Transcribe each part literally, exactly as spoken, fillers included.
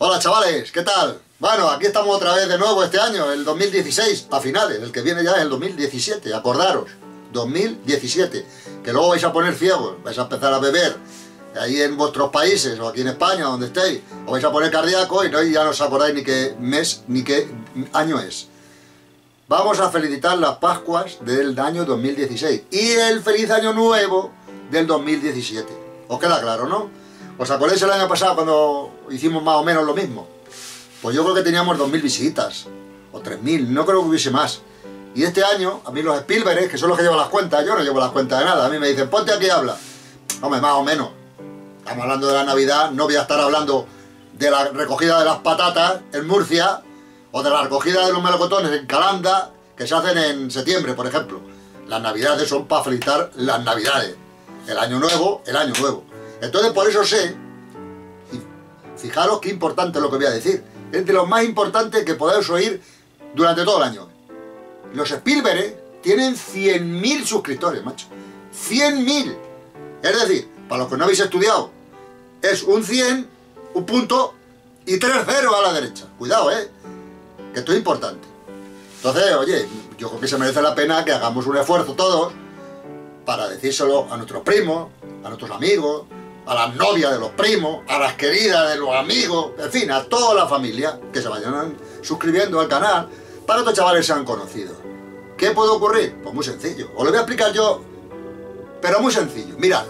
Hola chavales, ¿qué tal? Bueno, aquí estamos otra vez de nuevo este año, el dos mil dieciséis, a finales, el que viene ya es el dos mil diecisiete, acordaros, dos mil diecisiete, que luego vais a poner ciegos, vais a empezar a beber, ahí en vuestros países, o aquí en España, donde estéis, os vais a poner cardíaco y, no, y ya no os acordáis ni qué mes, ni qué año es. Vamos a felicitar las Pascuas del año dos mil dieciséis y el feliz año nuevo del dos mil diecisiete. ¿Os queda claro, no? ¿Os acordáis el año pasado cuando hicimos más o menos lo mismo? Pues yo creo que teníamos dos mil visitas, o tres mil, no creo que hubiese más. Y este año, a mí los Spielberg, que son los que llevan las cuentas, yo no llevo las cuentas de nada, a mí me dicen, ponte aquí y habla. Hombre, más o menos. Estamos hablando de la Navidad, no voy a estar hablando de la recogida de las patatas en Murcia, o de la recogida de los melocotones en Calanda, que se hacen en septiembre, por ejemplo. Las Navidades son para felicitar las Navidades. El Año Nuevo, el Año Nuevo. Entonces, por eso sé, y fijaros qué importante es lo que voy a decir, es de lo más importante que podéis oír durante todo el año. Los Spielberg tienen cien mil suscriptores, macho. cien mil. Es decir, para los que no habéis estudiado, es un cien, un punto y tres ceros a la derecha. Cuidado, ¿eh? Que esto es importante. Entonces, oye, yo creo que se merece la pena que hagamos un esfuerzo todos para decírselo a nuestros primos, a nuestros amigos, a las novias de los primos, a las queridas de los amigos, en fin, a toda la familia, que se vayan suscribiendo al canal para que estos chavales sean conocidos. ¿Qué puede ocurrir? Pues muy sencillo. Os lo voy a explicar yo, pero muy sencillo. Mirad,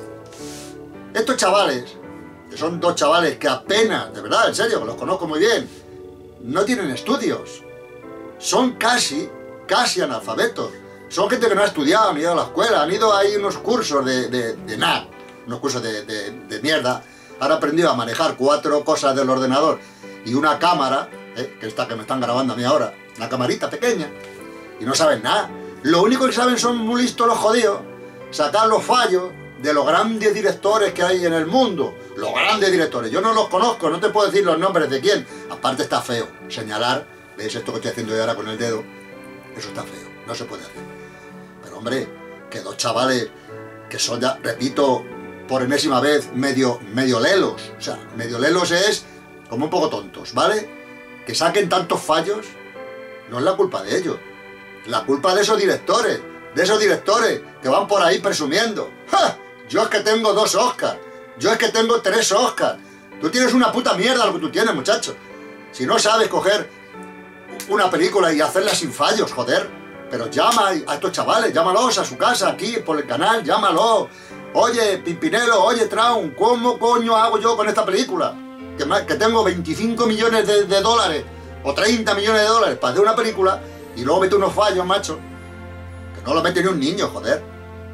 estos chavales, que son dos chavales que apenas, de verdad, en serio, que los conozco muy bien, no tienen estudios. Son casi, casi analfabetos. Son gente que no ha estudiado, han ido a la escuela, han ido ahí unos cursos de, de, de nada. Unos cursos de, de, de mierda, han aprendido a manejar cuatro cosas del ordenador y una cámara, eh, que esta que me están grabando a mí ahora, una camarita pequeña, y no saben nada. Lo único que saben son muy listos los jodidos, sacar los fallos de los grandes directores que hay en el mundo, los grandes directores. Yo no los conozco, no te puedo decir los nombres de quién, aparte está feo, señalar, ¿ves esto que estoy haciendo yo ahora con el dedo? Eso está feo, no se puede hacer. Pero hombre, que dos chavales que son ya, repito, por enésima vez, medio, medio lelos. O sea, medio lelos es como un poco tontos, ¿vale? Que saquen tantos fallos, no es la culpa de ellos. La culpa de esos directores, de esos directores que van por ahí presumiendo. ¡Ja! Yo es que tengo dos Oscars, yo es que tengo tres Oscars. Tú tienes una puta mierda lo que tú tienes, muchacho. Si no sabes coger una película y hacerla sin fallos, joder. Pero llama a estos chavales, llámalos a su casa, aquí, por el canal, llámalos. Oye, Pimpinelo, oye, Traun, ¿cómo coño hago yo con esta película? Que, más, que tengo veinticinco millones de, de dólares, o treinta millones de dólares para hacer una película, y luego mete unos fallos, macho, que no lo mete ni un niño, joder.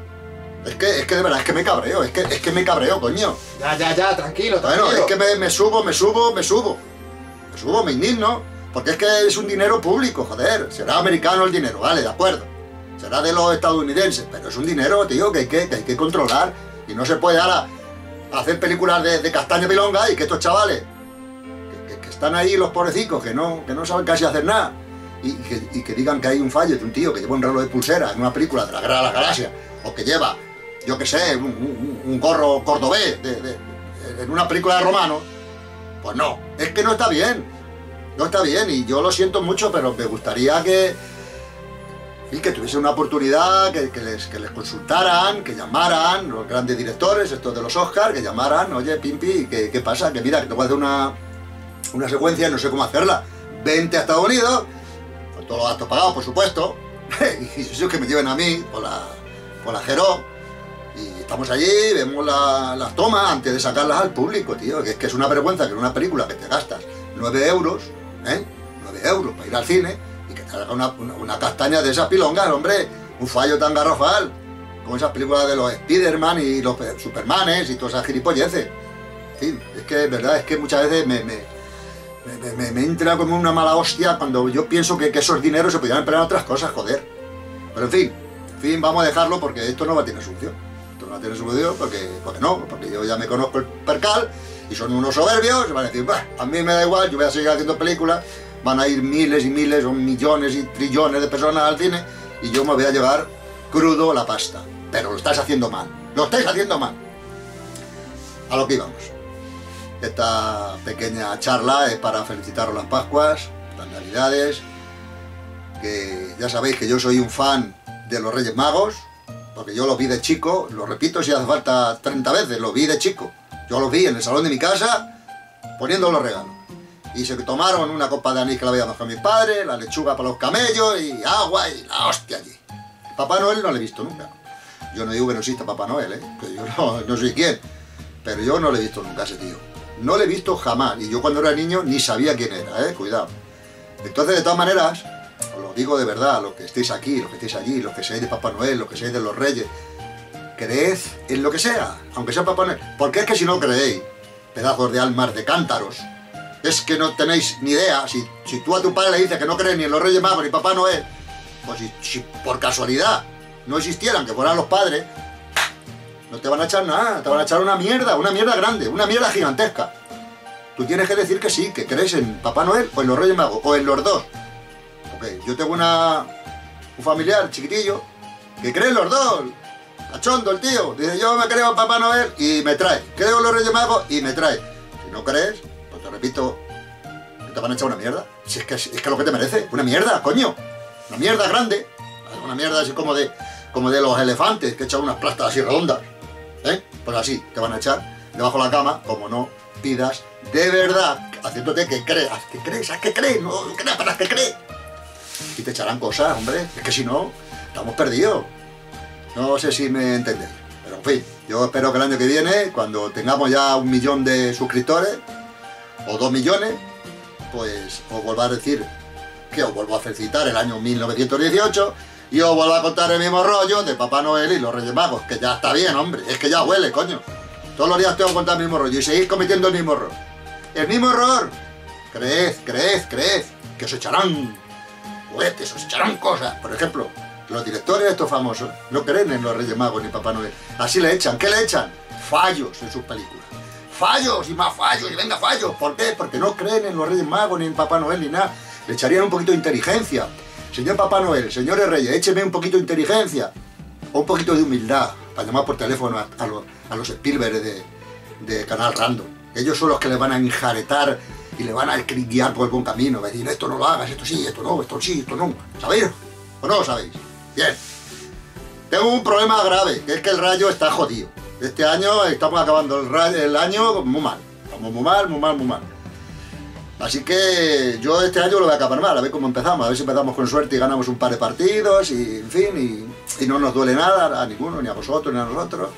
Es que, es que de verdad, es que me cabreo, es que, es que me cabreo, coño. Ya, ya, ya, tranquilo, tranquilo. Bueno, es que me, me subo, me subo, me subo. Me subo, me indigno, porque es que es un dinero público, joder. Será americano el dinero, vale, de acuerdo. Será de los estadounidenses, pero es un dinero, tío, que hay que, que, hay que controlar. Y no se puede ahora hacer películas de, de castaña pilonga y que estos chavales, que, que, que están ahí los pobrecicos, que no, que no saben casi hacer nada, y, y, que, y que digan que hay un fallo de un tío que lleva un reloj de pulsera en una película de la Guerra de las Galaxias, o que lleva, yo que sé, un, un, un gorro cordobés de, de, de, en una película de romanos, pues no, es que no está bien, no está bien, y yo lo siento mucho, pero me gustaría que y que tuviese una oportunidad, que, que, les, que les consultaran, que llamaran los grandes directores, estos de los Oscars, que llamaran, oye, Pimpi, ¿qué, qué pasa? Que mira, que te voy a hacer una, una secuencia, no sé cómo hacerla. Vente a Estados Unidos, con todos los gastos pagados, por supuesto, y eso que me lleven a mí, por la, por la Jero, y estamos allí, vemos la, las tomas antes de sacarlas al público, tío, que es que es una vergüenza que en una película que te gastas nueve euros, ¿eh? nueve euros para ir al cine, y que te haga una, una, una castaña de esas pilongas, hombre, un fallo tan garrafal, como esas películas de los Spiderman y los Supermanes y todas esas gilipolleces. En fin, es que, verdad, es que muchas veces me, me, me, me, me entra como una mala hostia cuando yo pienso que, que esos dineros se podrían emplear en otras cosas, joder. Pero en fin, en fin, vamos a dejarlo porque esto no va a tener solución. Esto no va a tener solución porque, porque no, porque yo ya me conozco el percal y son unos soberbios, y van a decir, bah, a mí me da igual, yo voy a seguir haciendo películas. Van a ir miles y miles o millones y trillones de personas al cine y yo me voy a llevar crudo la pasta. Pero lo estáis haciendo mal. Lo estáis haciendo mal. A lo que íbamos. esta pequeña charla es para felicitaros las Pascuas, las Navidades, que ya sabéis que yo soy un fan de los Reyes Magos, porque yo los vi de chico, lo repito si hace falta treinta veces, los vi de chico. Yo los vi en el salón de mi casa poniendo los regalos. Y se tomaron una copa de anís que la habíamos con mi padre, la lechuga para los camellos y agua y la hostia allí. Papá Noel no lo he visto nunca. Yo no digo que no exista Papá Noel, ¿eh? Que yo no, no soy quien, pero yo no lo he visto nunca a ese tío. No lo he visto jamás, y yo cuando era niño ni sabía quién era, ¿eh? Cuidado. Entonces, de todas maneras, os lo digo de verdad, los que estéis aquí, los que estéis allí, los que seáis de Papá Noel, los que seáis de los Reyes, creed en lo que sea, aunque sea Papá Noel. Porque es que si no creéis, pedazos de almas de cántaros, es que no tenéis ni idea. Si, si tú a tu padre le dices que no crees ni en los Reyes Magos ni Papá Noel, pues si, si por casualidad no existieran, que fueran los padres, no te van a echar nada, te van a echar una mierda, una mierda grande, una mierda gigantesca. Tú tienes que decir que sí, que crees en Papá Noel o en los Reyes Magos, o en los dos. Porque yo tengo una, un familiar chiquitillo que cree en los dos, cachondo el tío. Dice, yo me creo en Papá Noel y me trae. Creo en los Reyes Magos y me trae. Si no crees, pues te repito, que te van a echar una mierda. Si es que es que lo que te merece, una mierda, coño. Una mierda grande. Una mierda así como de, como de los elefantes que echan unas plastas así redondas. ¿Eh? Pues así te van a echar debajo de la cama, como no pidas de verdad, haciéndote que creas, que crees, haz que crees, no creas para que crees. Y te echarán cosas, hombre, es que si no, estamos perdidos. No sé si me entendéis, pero en fin, yo espero que el año que viene, cuando tengamos ya un millón de suscriptores, o dos millones, pues os vuelvo a decir que os vuelvo a felicitar el año mil novecientos dieciocho, y os vuelvo a contar el mismo rollo de Papá Noel y los Reyes Magos, que ya está bien, hombre, es que ya huele, coño. Todos los días tengo que contar el mismo rollo y seguís cometiendo el mismo error. ¡El mismo error! Creed, creed, creed, que os echarán juguetes, os echarán cosas. Por ejemplo, los directores estos famosos no creen en los Reyes Magos ni Papá Noel. Así le echan. ¿Qué le echan? Fallos en sus películas. Fallos y más fallos y venga fallos. ¿Por qué? Porque no creen en los Reyes Magos ni en Papá Noel ni nada. Le echarían un poquito de inteligencia. Señor Papá Noel, señores Reyes, écheme un poquito de inteligencia o un poquito de humildad para llamar por teléfono a, a, los, a los Spielberg de, de Canal Random. Ellos son los que le van a enjaretar y le van a guiar por el buen camino. Va a decir, esto no lo hagas, esto sí, esto no, esto sí, esto no. ¿Sabéis? ¿O no lo sabéis? Bien. Tengo un problema grave, que es que el rayo está jodido. Este año estamos acabando el, rayo, el año muy mal. Estamos muy mal, muy mal, muy mal. Así que yo este año lo voy a acabar mal, a ver cómo empezamos, a ver si empezamos con suerte y ganamos un par de partidos y, en fin, y, y no nos duele nada a ninguno, ni a vosotros, ni a nosotros.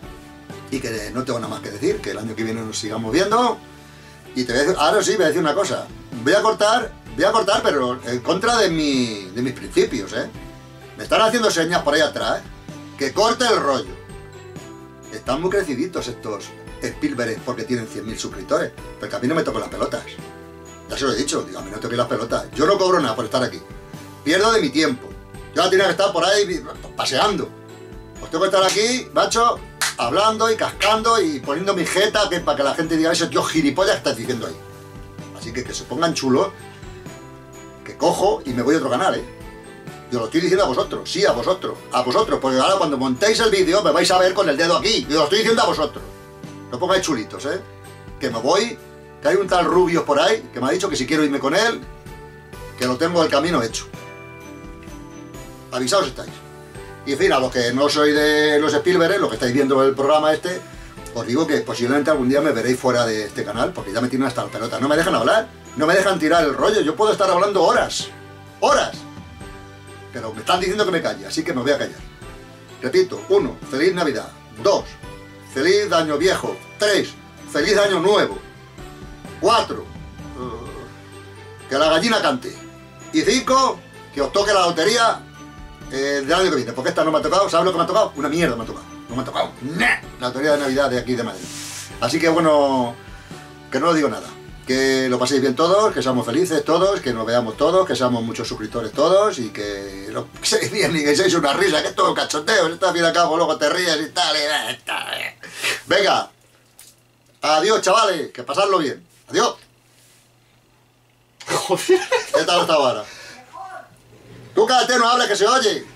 Y que no tengo nada más que decir, que el año que viene nos sigamos viendo. Y te voy a decir, ahora sí, voy a decir una cosa. Voy a cortar, voy a cortar, pero en contra de, mi, de mis principios, ¿eh? Me están haciendo señas por ahí atrás, que corte el rollo. Están muy creciditos estos Spielberg porque tienen cien mil suscriptores, porque a mí no me tocan las pelotas. Ya se lo he dicho, digo, a mí no toqué las pelotas. Yo no cobro nada por estar aquí. Pierdo de mi tiempo. Yo tenía que estar por ahí paseando. Pues tengo que estar aquí, macho, hablando y cascando y poniendo mi jeta que, para que la gente diga, ese tío gilipollas que estás diciendo ahí. Así que que se pongan chulos, que cojo y me voy a otro canal, ¿eh? Yo lo estoy diciendo a vosotros, sí, a vosotros, a vosotros, porque ahora cuando montéis el vídeo me vais a ver con el dedo aquí. Yo lo estoy diciendo a vosotros. No pongáis chulitos, ¿eh? Que me voy, que hay un tal Rubios por ahí, que me ha dicho que si quiero irme con él, que lo tengo el camino hecho. Avisaos estáis. Y en fin, a los que no sois de los Spielberg, los que estáis viendo el programa este, os digo que posiblemente algún día me veréis fuera de este canal, porque ya me tiran hasta la pelota. No me dejan hablar, no me dejan tirar el rollo, yo puedo estar hablando horas, horas. Pero me están diciendo que me calle, así que me voy a callar. Repito, uno, feliz Navidad. Dos, feliz año viejo. Tres, feliz año nuevo. Cuatro, uh, que la gallina cante. Y cinco, que os toque la lotería eh, del año que viene, porque esta no me ha tocado. ¿Sabes lo que me ha tocado? Una mierda me ha tocado. No me ha tocado. ¡Nah! La lotería de Navidad de aquí de Madrid. Así que bueno, que no os digo nada. Que lo paséis bien todos, que seamos felices todos, que nos veamos todos, que seamos muchos suscriptores todos y que lo paséis bien y que seáis una risa, que es todo cachondeo, esto al fin y al cabo luego te ríes y tal, y tal. Venga, adiós chavales, que pasadlo bien, adiós. ¿Qué tal esta hora? Tú cállate, no hables que se oye.